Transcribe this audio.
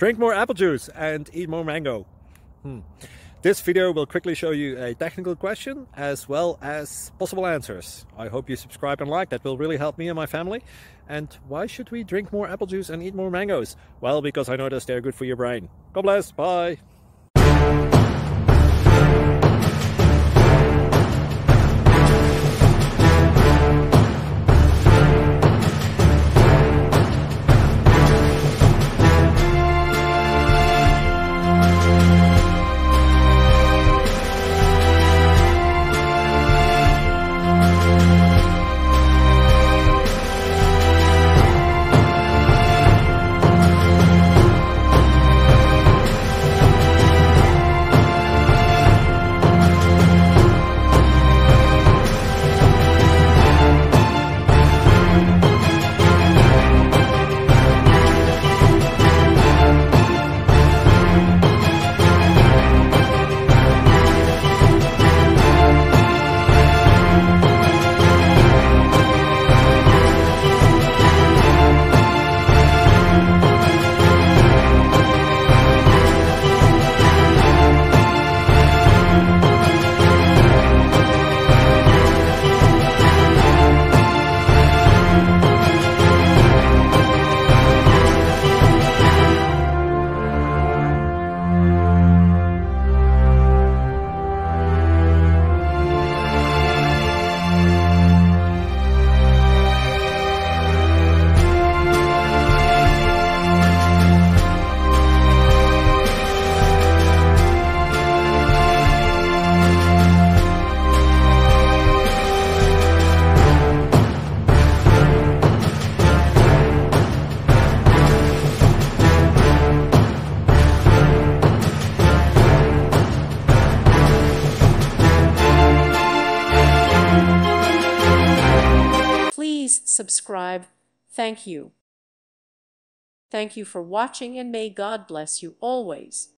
Drink more apple juice and eat more mango. This video will quickly show you a technical question as well as possible answers. I hope you subscribe and like, that will really help me and my family. And why should we drink more apple juice and eat more mangoes? Well, because I noticed they're good for your brain. God bless, bye! Please subscribe. Thank you. Thank you for watching, and may God bless you always.